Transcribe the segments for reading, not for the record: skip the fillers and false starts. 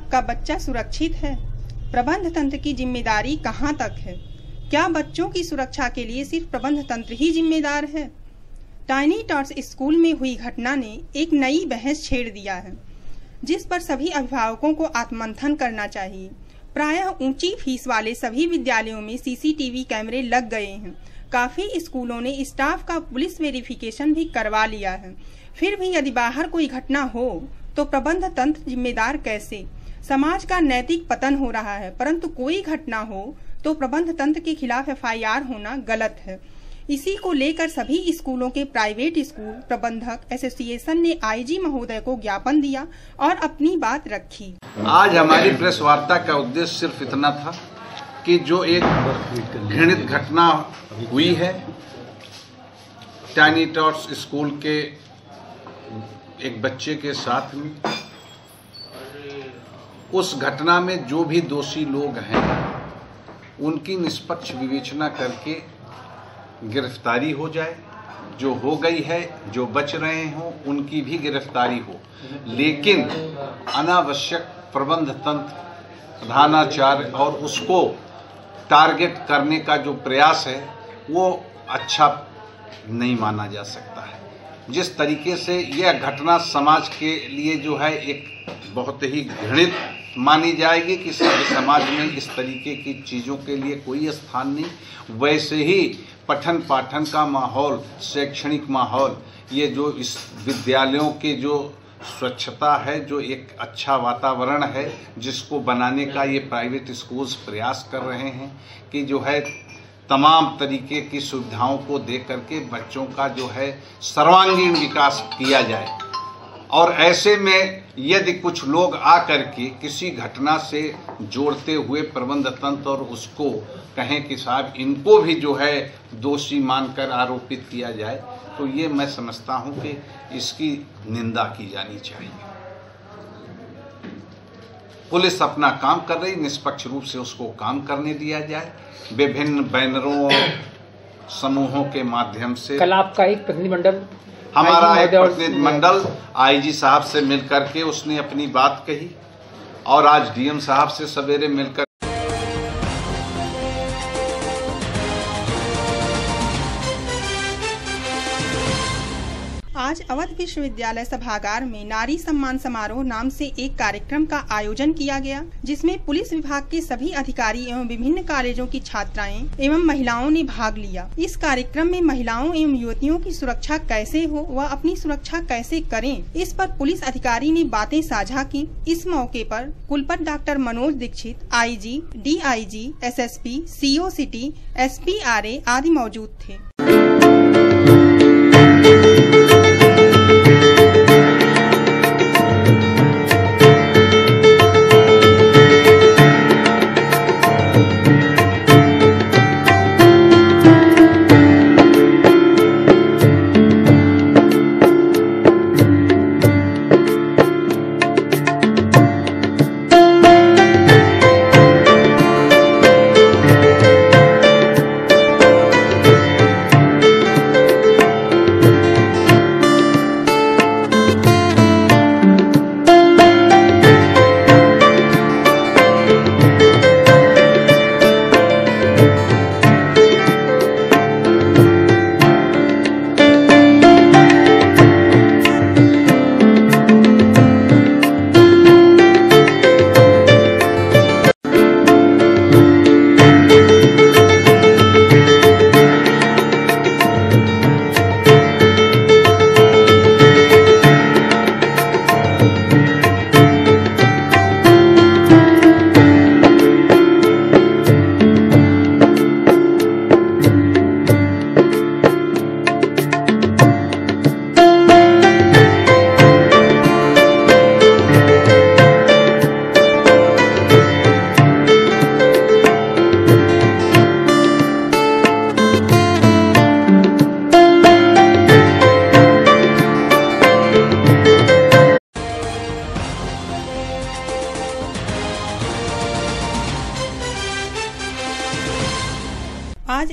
आपका बच्चा सुरक्षित है? प्रबंध तंत्र की जिम्मेदारी कहां तक है? क्या बच्चों की सुरक्षा के लिए सिर्फ प्रबंध तंत्र ही जिम्मेदार है? टाइनी टॉट्स स्कूल में हुई घटना ने एक नई बहस छेड़ दिया है, जिस पर सभी अभिभावकों को आत्ममंथन करना चाहिए। प्रायः ऊंची फीस वाले सभी विद्यालयों में सीसीटीवी कैमरे लग गए हैं। काफी स्कूलों ने स्टाफ का पुलिस वेरिफिकेशन भी करवा लिया है। फिर भी यदि बाहर कोई घटना हो तो प्रबंध तंत्र जिम्मेदार कैसे? समाज का नैतिक पतन हो रहा है, परंतु कोई घटना हो तो प्रबंध तंत्र के खिलाफ एफआईआर होना गलत है। इसी को लेकर सभी स्कूलों के प्राइवेट स्कूल प्रबंधक एसोसिएशन ने आईजी महोदय को ज्ञापन दिया और अपनी बात रखी। आज हमारी प्रेस वार्ता का उद्देश्य सिर्फ इतना था कि जो एक घृणित घटना हुई है टाइनी टॉट्स स्कूल के एक बच्चे के साथ में, उस घटना में जो भी दोषी लोग हैं उनकी निष्पक्ष विवेचना करके गिरफ्तारी हो जाए। जो हो गई है, जो बच रहे हों उनकी भी गिरफ्तारी हो, लेकिन अनावश्यक प्रबंध तंत्र प्रधानाचार्य और उसको टारगेट करने का जो प्रयास है वो अच्छा नहीं माना जा सकता है। जिस तरीके से यह घटना समाज के लिए जो है एक बहुत ही घृणित मानी जाएगी कि सभ्य समाज में इस तरीके की चीज़ों के लिए कोई स्थान नहीं, वैसे ही पठन पाठन का माहौल, शैक्षणिक माहौल, ये जो इस विद्यालयों के जो स्वच्छता है, जो एक अच्छा वातावरण है जिसको बनाने का ये प्राइवेट स्कूल्स प्रयास कर रहे हैं कि जो है तमाम तरीके की सुविधाओं को दे करके बच्चों का जो है सर्वांगीण विकास किया जाए। और ऐसे में यदि कुछ लोग आकर के किसी घटना से जोड़ते हुए प्रबंध तंत्र और उसको कहें कि साहब इनको भी जो है दोषी मानकर आरोपित किया जाए, तो ये मैं समझता हूं कि इसकी निंदा की जानी चाहिए। पुलिस अपना काम कर रही, निष्पक्ष रूप से उसको काम करने दिया जाए। विभिन्न बैनरों समूहों के माध्यम से कल आपका एक प्रतिनिधिमंडल, हमारा एक प्रतिनिधिमंडल आईजी साहब से मिलकर के उसने अपनी बात कही और आज डीएम साहब से सवेरे मिलकर आज अवध विश्वविद्यालय सभागार में नारी सम्मान समारोह नाम से एक कार्यक्रम का आयोजन किया गया, जिसमें पुलिस विभाग के सभी अधिकारी एवं विभिन्न कॉलेजों की छात्राएं एवं महिलाओं ने भाग लिया। इस कार्यक्रम में महिलाओं एवं युवतियों की सुरक्षा कैसे हो व अपनी सुरक्षा कैसे करें, इस पर पुलिस अधिकारी ने बातें साझा की। इस मौके पर कुलपति doctor Manoj Dikshit, IG, DIG, SSP, CO city, एसपीआरए आदि मौजूद थे।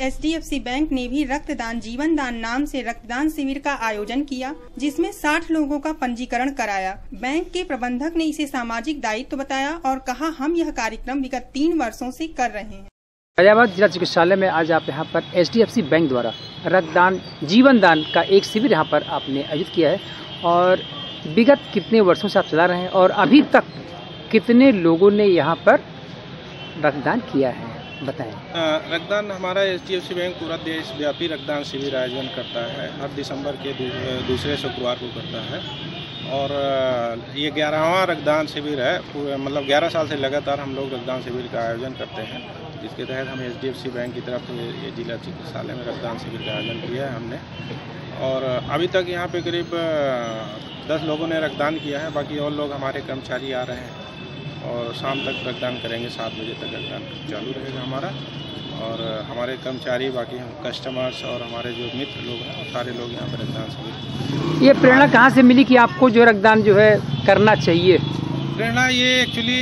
एचडीएफसी बैंक ने भी रक्तदान जीवन दान नाम से रक्तदान शिविर का आयोजन किया, जिसमें 60 लोगों का पंजीकरण कराया। बैंक के प्रबंधक ने इसे सामाजिक दायित्व बताया और कहा, हम यह कार्यक्रम विगत 3 वर्षों से कर रहे हैं। फैजाबाद जिला चिकित्सालय में आज आप यहाँ पर एचडीएफसी बैंक द्वारा रक्तदान जीवन दान का एक शिविर यहाँ पर आपने आयोजित किया है और विगत कितने वर्षों से आप चला रहे हैं और अभी तक कितने लोगों ने यहाँ पर रक्तदान किया है, बताएं। रक्तदान हमारा एचडीएफसी बैंक पूरा देशव्यापी रक्तदान शिविर आयोजन करता है। हर दिसंबर के दूसरे शुक्रवार को करता है और ये 11वां रक्तदान शिविर है। मतलब 11 साल से लगातार हम लोग रक्तदान शिविर का आयोजन करते हैं, जिसके तहत हम एचडीएफसी बैंक की तरफ से ये जिला चिकित्सालय में रक्तदान शिविर का आयोजन किया है हमने। और अभी तक यहाँ पे करीब 10 लोगों ने रक्तदान किया है। बाकी और लोग हमारे कर्मचारी आ रहे हैं और शाम तक रक्तदान करेंगे। 7 बजे तक रक्तदान चालू रहेगा हमारा। और हमारे कर्मचारी, बाकी हम कस्टमर्स और हमारे जो मित्र लोग हैं, और सारे लोग यहाँ पर रक्तदान शिविर। ये प्रेरणा कहाँ से मिली कि आपको जो रक्तदान जो है करना चाहिए? प्रेरणा ये एक्चुअली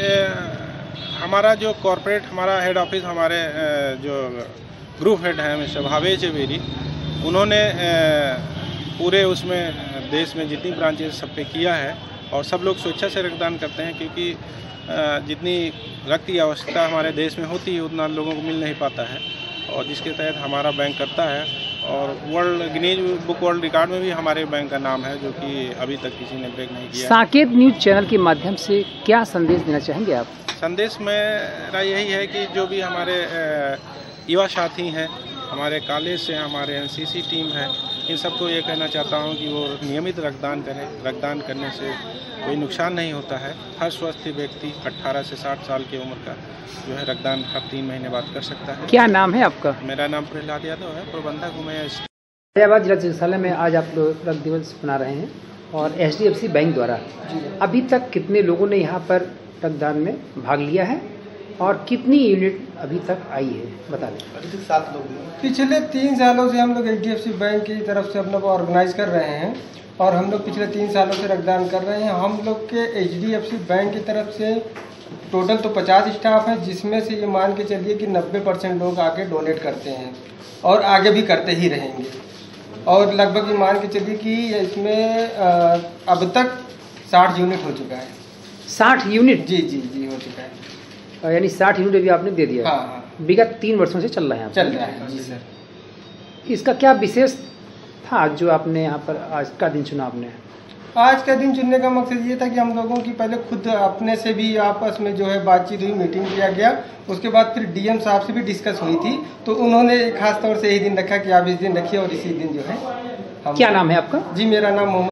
हमारा जो कॉरपोरेट हमारा हेड ऑफिस, हमारे जो ग्रुप हेड हैं मिस्टर भावेश जवेरी, उन्होंने पूरे उसमें देश में जितनी ब्रांचेस सब पे किया है और सब लोग स्वेच्छा से रक्तदान करते हैं, क्योंकि जितनी रक्त की आवश्यकता हमारे देश में होती है उतना लोगों को मिल नहीं पाता है, और जिसके तहत हमारा बैंक करता है। और गिनीज बुक वर्ल्ड रिकॉर्ड में भी हमारे बैंक का नाम है, जो कि अभी तक किसी ने ब्रेक नहीं किया। साकेत न्यूज चैनल के माध्यम से क्या संदेश देना चाहेंगे आप? संदेश मेरा यही है कि जो भी हमारे युवा साथी हैं, हमारे कॉलेज से हमारे एनसीसी टीम है, इन सबको ये कहना चाहता हूँ कि वो नियमित रक्तदान करें। रक्तदान करने से कोई नुकसान नहीं होता है। हर स्वस्थ व्यक्ति 18 से 60 साल की उम्र का जो है रक्तदान हर 3 महीने बाद कर सकता है। क्या नाम है आपका? मेरा नाम प्रहलाद यादव है, प्रबंधक हूँ मैं। फैजाबाद जिला चिकित्सालय में आज आप लोग रक्त दिवस मना रहे हैं और एचडीएफसी बैंक द्वारा अभी तक कितने लोगों ने यहाँ पर रक्तदान में भाग लिया है और कितनी यूनिट अभी तक आई है, बता दें। अभी तक 7 लोग। पिछले 3 सालों से हम लोग एचडीएफसी बैंक की तरफ से अपने को ऑर्गेनाइज कर रहे हैं और हम लोग पिछले 3 सालों से रक्तदान कर रहे हैं। हम लोग के एचडीएफसी बैंक की तरफ से टोटल तो 50 स्टाफ हैं, जिसमें से ये मान के चलिए कि 90% लोग आके डोनेट करते हैं और आगे भी करते ही रहेंगे। और लगभग ये मान के चलिए कि इसमें अब तक 60 यूनिट हो चुका है। 60 यूनिट? जी जी जी हो चुका है। यानी 60 यूनिट अभी आपने दे दिया? हाँ। विगत 3 वर्षों से चल रहा है? चल रहा है जी सर। इसका क्या विशेष था जो आपने यहाँ पर आज का दिन चुना? आपने आज का दिन चुनने का मकसद ये था कि हम लोगों की पहले खुद अपने से भी आपस में जो है बातचीत हुई, मीटिंग किया गया। उसके बाद फिर डीएम साहब से भी डिस्कस हुई थी, तो उन्होंने खास तौर से यही दिन रखा कि आप इस दिन रखिए और इसी दिन जो है हम। क्या नाम है आपका? जी मेरा नाम मोहम्मद।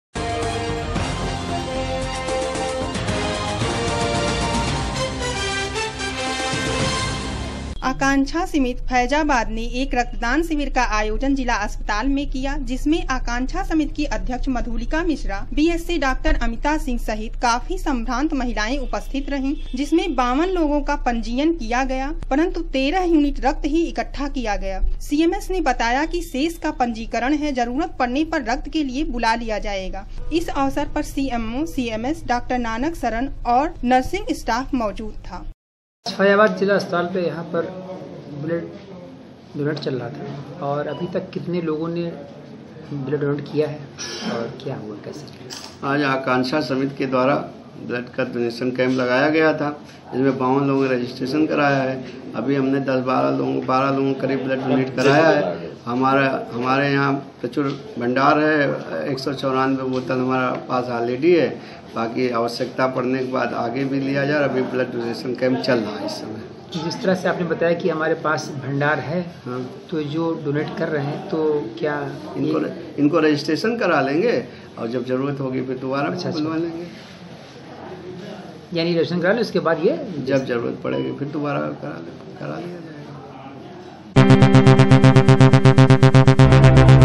आकांक्षा समिति फैजाबाद ने एक रक्तदान शिविर का आयोजन जिला अस्पताल में किया, जिसमें आकांक्षा समिति की अध्यक्ष मधुलिका मिश्रा, बीएससी डॉक्टर अमिता सिंह सहित काफी संभ्रांत महिलाएं उपस्थित रहीं, जिसमें 52 लोगों का पंजीयन किया गया, परंतु 13 यूनिट रक्त ही इकट्ठा किया गया। सीएमएस ने बताया कि शेष का पंजीकरण है, जरूरत पड़ने पर रक्त के लिए बुला लिया जाएगा। इस अवसर पर सीएमओ, सीएमएस डॉक्टर नानक शरण और नर्सिंग स्टाफ मौजूद था। फैजाबाद जिला अस्पताल पे यहाँ पर ब्लड डोनेट चल रहा था और अभी तक कितने लोगों ने ब्लड डोनेट किया है और क्या हुआ, कैसे? आज आकांक्षा समिति के द्वारा ब्लड का डोनेशन कैंप लगाया गया था, इसमें 52 लोगों ने रजिस्ट्रेशन कराया है। अभी हमने 12 लोगों करीब ब्लड डोनेट कराया है। हमारे यहाँ प्रचुर भंडार है, 194 बोतल हमारा पास ऑलरेडी है। बाकी आवश्यकता पड़ने के बाद आगे भी लिया जा रहा है। अभी ब्लड डोनेशन कैंप चल रहा है इस समय। जिस तरह से आपने बताया कि हमारे पास भंडार है, हाँ, तो जो डोनेट कर रहे हैं तो क्या इनको रजिस्ट्रेशन करा लेंगे और जब जरूरत होगी फिर दोबारा बुलवा लेंगे। यानी रजिस्ट्रेशन करा लें, उसके बाद ये जब जरूरत पड़ेगी फिर दोबारा करा लिया जाएगा।